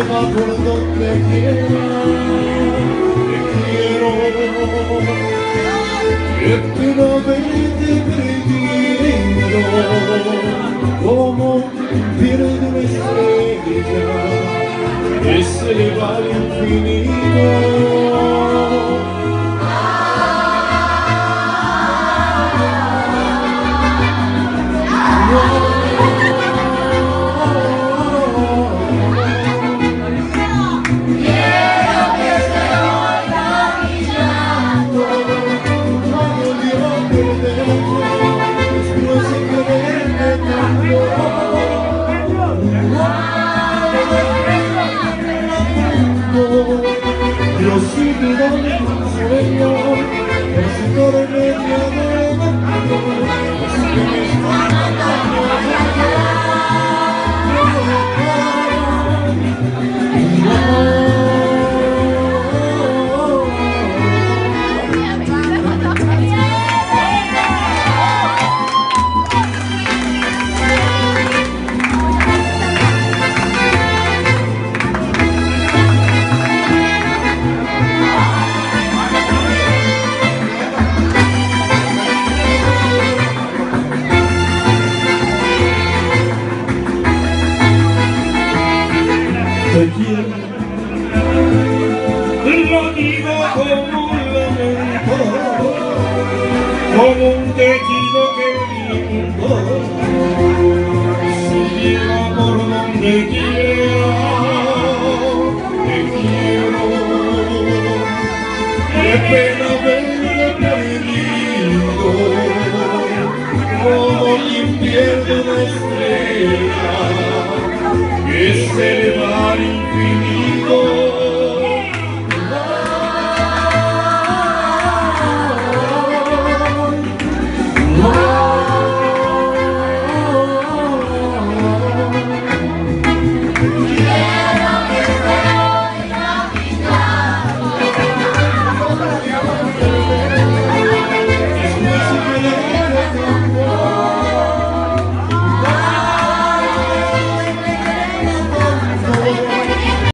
va por donde quiera. Te quiero, eternamente perdido, como pierde una estrella que se eleva al infinito. Yo sigo dando un sueño, pero si duerme mi amor, así que me está te quiero, lo digo como un lamento, como un te quiero.